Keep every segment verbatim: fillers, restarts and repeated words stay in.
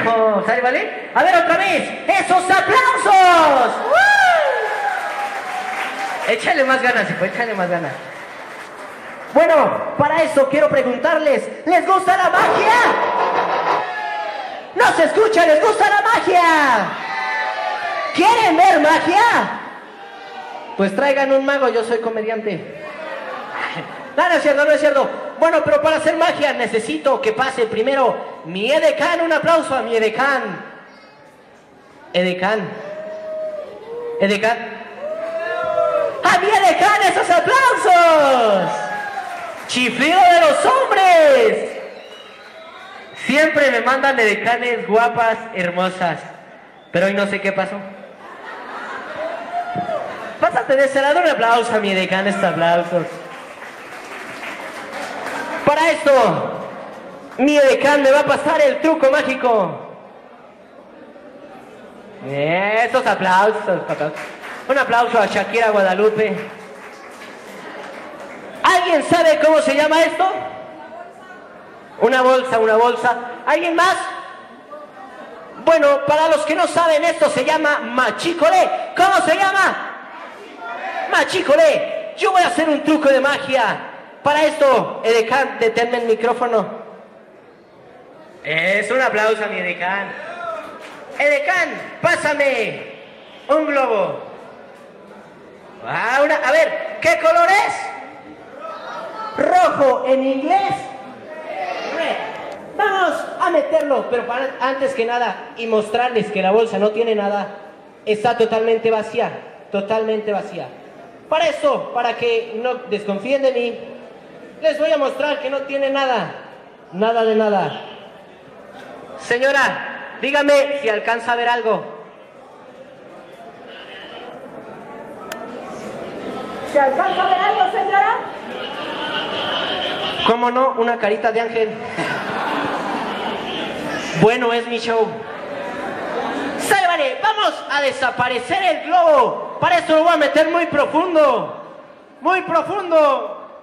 mijo. ¿Sale, vale? A ver, otra vez. ¡Esos aplausos! ¡Uh! Échale más ganas, hijo, échale más ganas. Bueno, para eso quiero preguntarles, ¿les gusta la magia? ¡No se escucha! ¿Les gusta la magia? ¿Quieren ver magia? Pues traigan un mago, yo soy comediante. No, no es cierto, no es cierto. Bueno, pero para hacer magia necesito que pase primero mi edecán. Un aplauso a mi edecán. Edecán. Edecán. ¡A mi edecán esos aplausos! ¡Chiflido de los hombres! Siempre me mandan edecanes guapas, hermosas. Pero hoy no sé qué pasó. Pásate de ese lado, un aplauso a mi edecán, estos aplausos. Para esto, mi edecán me va a pasar el truco mágico. Estos aplausos, aplausos. Un aplauso a Shakira Guadalupe. ¿Alguien sabe cómo se llama esto? Una bolsa, una bolsa. ¿Alguien más? Bueno, para los que no saben, esto se llama machicolé. ¿Cómo se llama? Machicolé. Yo voy a hacer un truco de magia. Para esto, edecán, deténme el micrófono. Es un aplauso a mi edecán. Edecán, pásame un globo. Ah, una, a ver, ¿qué color es? Rojo en inglés. Red. Vamos a meterlo, pero para, antes que nada, y mostrarles que la bolsa no tiene nada, está totalmente vacía, totalmente vacía. Para eso, para que no desconfíen de mí, les voy a mostrar que no tiene nada, nada de nada. Señora, dígame si alcanza a ver algo. ¿Se alcanza a ver algo, señora? ¿Cómo no? Una carita de ángel. Bueno, es mi show. ¡Sale, vale! ¡Vamos a desaparecer el globo! Para eso lo voy a meter muy profundo. ¡Muy profundo!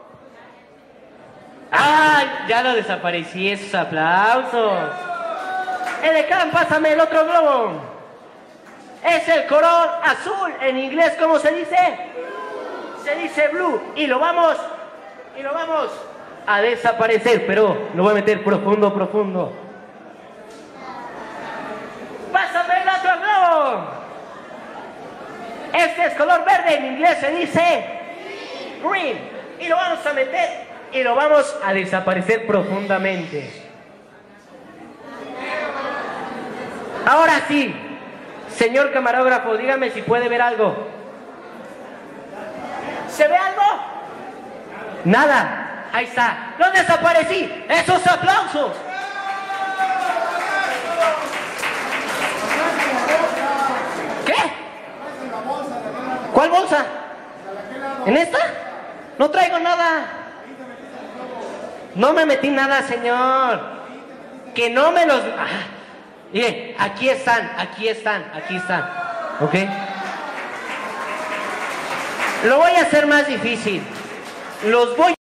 ¡Ay! Ya lo desaparecí, esos aplausos. Edecán, pásame el otro globo. Es el color azul. En inglés, ¿cómo se dice? Se dice blue. Y lo vamos, y lo vamos a desaparecer, pero lo voy a meter profundo, profundo. ¡Pásame el otro globo! Este es color verde, en inglés se dice green. Y lo vamos a meter y lo vamos a desaparecer profundamente. Ahora sí, señor camarógrafo, dígame si puede ver algo. ¿Se ve algo? Nada. Ahí está. ¡Lo desaparecí! ¡Esos aplausos! ¿Qué? ¿Cuál bolsa? ¿En esta? No traigo nada. No me metí nada, señor. Que no me los... Ah, mire, aquí están, aquí están, aquí están. ¿Ok? Lo voy a hacer más difícil. Los voy